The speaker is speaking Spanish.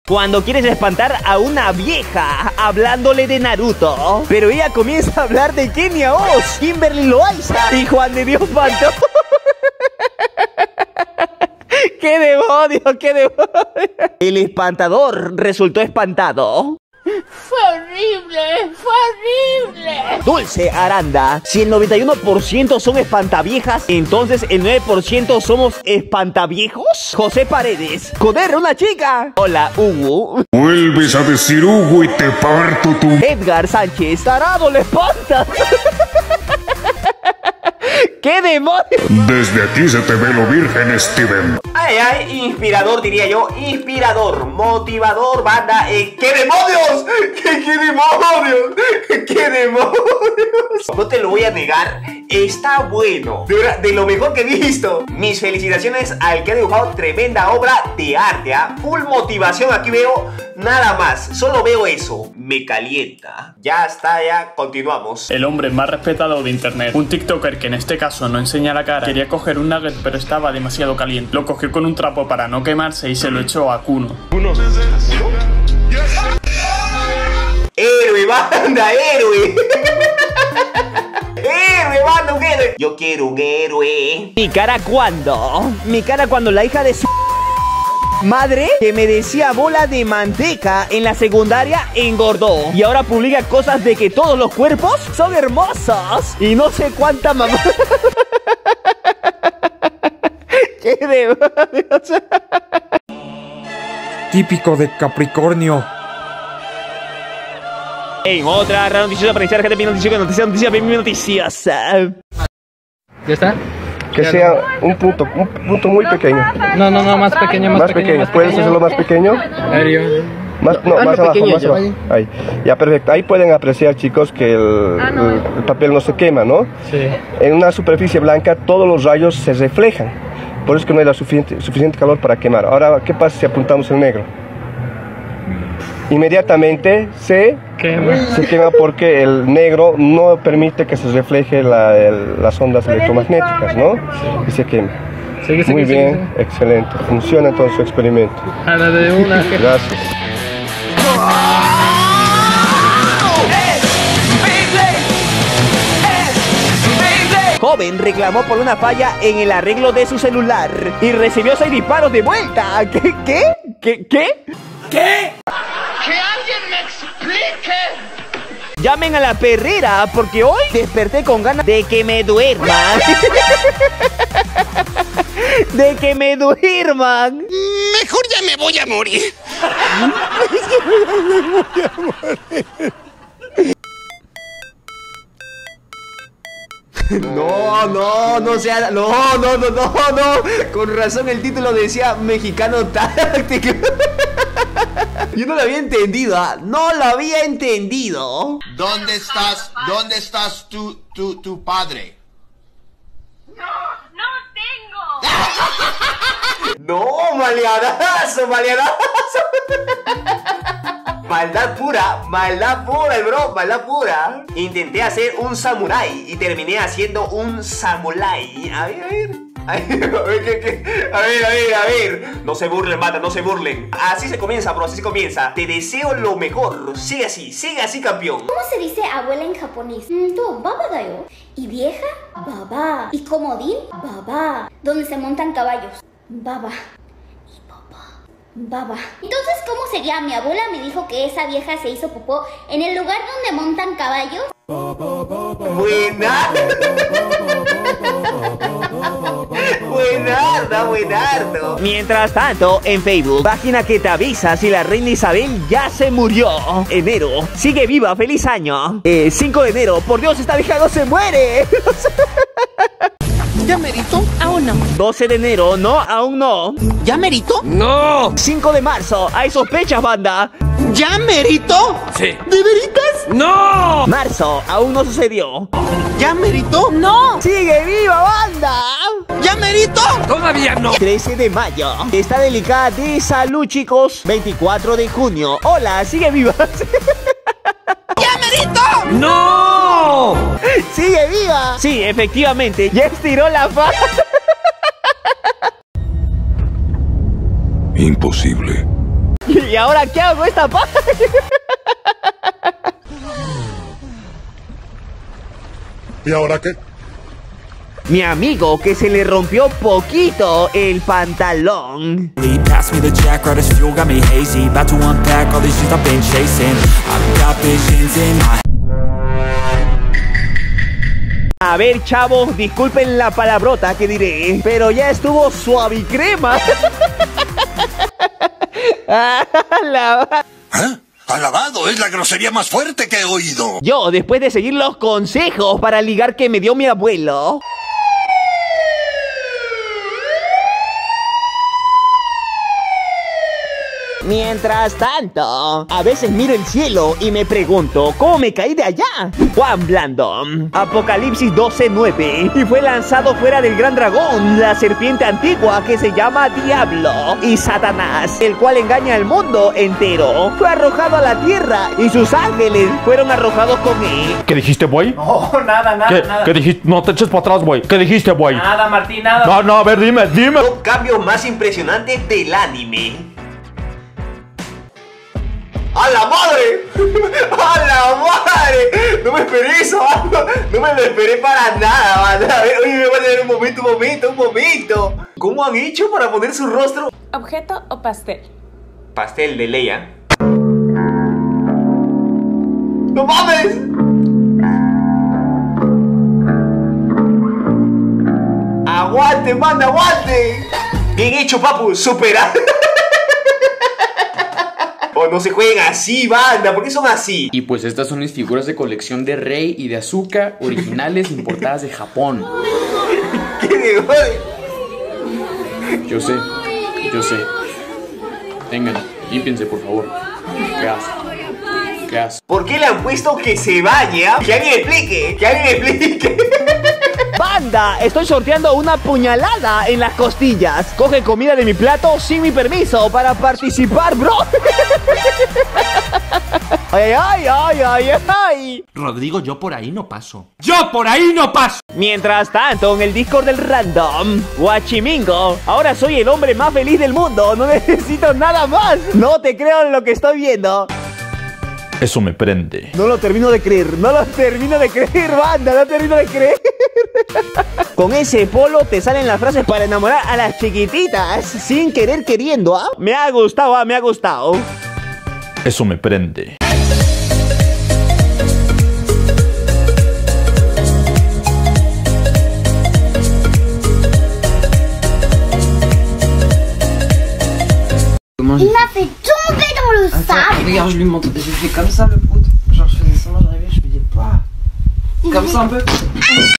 Cuando quieres espantar a una vieja hablándole de Naruto, pero ella comienza a hablar de Kenia Oz, Kimberly Loaiza y Juan de Dios Pantoja. ¡Qué demonio, qué demonio! El espantador resultó espantado. ¡Fue horrible! ¡Fue horrible! Dulce Aranda, si el 91% son espantaviejas, entonces el 9% somos espantaviejos. José Paredes, joder, una chica. Hola, Hugo. Vuelves a decir Hugo y te parto tu... Edgar Sánchez, tarado, le espanta. ¡Qué demonio! Desde aquí se te ve lo virgen, Steven. Ay, ay, inspirador diría yo, inspirador, motivador, banda, ¡qué demonios! ¡Qué demonios! ¡Qué demonios! No te lo voy a negar, está bueno, de lo mejor que he visto. Mis felicitaciones al que ha dibujado tremenda obra de arte, ¿eh? Full motivación, aquí veo nada más, solo veo eso, me calienta. Ya está, ya, continuamos. El hombre más respetado de internet, un tiktoker que en este caso no enseña la cara, quería coger un nugget pero estaba demasiado caliente. Lo cogió con un trapo para no quemarse y se lo echó a Kuno. ¡Héroe, banda, héroe! ¡Héroe, banda, un héroe! Yo quiero un héroe. ¿Mi cara cuándo? Mi cara cuando la hija de su... madre, que me decía bola de manteca en la secundaria, engordó. Y ahora publica cosas de que todos los cuerpos son hermosos. Y no sé cuánta mamá. ¡Qué demonios! Típico de Capricornio. En otra rara noticiosa para iniciar, gente, mi noticia, mi noticiosa. ¿Ya está? Que sea un punto muy pequeño. No, más pequeño, más pequeño. ¿Puedes hacerlo más pequeño? Más abajo, más abajo. Ahí. Ya, perfecto. Ahí pueden apreciar, chicos, que el papel no se quema, ¿no? Sí. En una superficie blanca todos los rayos se reflejan. Por eso es que no hay suficiente calor para quemar. Ahora, ¿qué pasa si apuntamos el negro? Inmediatamente se quema porque el negro no permite que se refleje las ondas electromagnéticas, ¿no? Y se quema. Muy bien, excelente. Funciona entonces su experimento. Gracias. Joven reclamó por una falla en el arreglo de su celular y recibió 6 disparos de vuelta. ¿Qué? ¡Que alguien me explique! Llamen a la perrera porque hoy desperté con ganas de que me duerman. De que me duerman. Mejor ya me voy a morir. No sea, no. Con razón el título decía Mexicano Táctico. Yo no lo había entendido, no lo había entendido. ¿Dónde estás tu padre? No tengo. No, maleadazo. Maldad pura, bro, maldad pura. Intenté hacer un samurái y terminé haciendo un samurái. A ver. No se burlen, mata, no se burlen. Así se comienza, bro, así se comienza. Te deseo lo mejor. Sigue así, campeón. ¿Cómo se dice abuela en japonés? Tú, baba da yo. ¿Y vieja? Baba. ¿Y comodín? Baba. ¿Dónde se montan caballos? Baba. Baba. Entonces, ¿cómo sería? Mi abuela me dijo que esa vieja se hizo popó en el lugar donde montan caballos. Buenardo. Mientras tanto, en Facebook, página que te avisa si la reina Isabel ya se murió. Enero, sigue viva, feliz año. 5 de enero, por Dios, esta vieja no se muere. ¿Ya merito? Aún no. 12 de enero, no, aún no. ¿Ya merito? No. 5 de marzo, hay sospechas, banda. ¿Ya merito? Sí. ¿De veritas? ¡No! Marzo, aún no sucedió. ¿Ya merito? No. ¡Sigue viva, banda! ¿Ya merito? Todavía no. 13 de mayo. Está delicada de salud, chicos. 24 de junio. Hola, sigue viva. ¡Ya merito! ¡No! ¡Sigue viva! Sí, efectivamente, ya estiró la pata. ¿Y ahora qué hago esta parte? ¿Y ahora qué? Mi amigo que se le rompió poquito el pantalón. Pass me the jack, right as fuel, got me hazy. About to unpack all these shit I've been chasing. I've got visions in my... A ver, chavos, disculpen la palabrota que diré, pero ya estuvo suavicrema. Alabado, es la grosería más fuerte que he oído. Yo, después de seguir los consejos para ligar que me dio mi abuelo. Mientras tanto, a veces miro el cielo y me pregunto, ¿cómo me caí de allá? Juan Blando, Apocalipsis 12:9. Y fue lanzado fuera del gran dragón, la serpiente antigua que se llama Diablo y Satanás, el cual engaña al mundo entero. Fue arrojado a la tierra y sus ángeles fueron arrojados con él. ¿Qué dijiste, güey? No, nada. ¿Qué dijiste? No te eches para atrás, güey. ¿Qué dijiste, güey? Nada, Martín, nada. No, a ver, dime. Los cambios más impresionantes del anime. ¡A la madre! ¡A la madre! No me esperé eso, no me lo esperé para nada, man. A ver, oye, me va a tener un momento. ¿Cómo han hecho para poner su rostro? ¿Objeto o pastel? Pastel de Leia. ¡No mames! ¡Aguante, man, aguante! Bien hecho, papu, superado. Oh, no se jueguen así, banda, ¿por qué son así? Y pues estas son mis figuras de colección de Rey y de Asuka, originales importadas de Japón. ¿Qué de jode? Yo sé. Tengan, límpiense por favor. ¿Qué hace? ¿Por qué le han puesto que se baña? Que alguien explique. Banda, estoy sorteando una puñalada en las costillas. Coge comida de mi plato sin mi permiso para participar, bro. Ay. Rodrigo, yo por ahí no paso. Mientras tanto, en el Discord del Random, Guachimingo, ahora soy el hombre más feliz del mundo. No necesito nada más. No te creo en lo que estoy viendo. Eso me prende. No lo termino de creer, banda, no termino de creer. Con ese polo te salen las frases para enamorar a las chiquititas sin querer queriendo, ¿ah? Me ha gustado, me ha gustado. Eso me prende. Il m'a fait tomber dans le sable. Regarde, je lui montre. J'ai fait comme ça le poudre. Genre, je faisais ça, j'arrivais, je faisais pas. Comme ça un peu.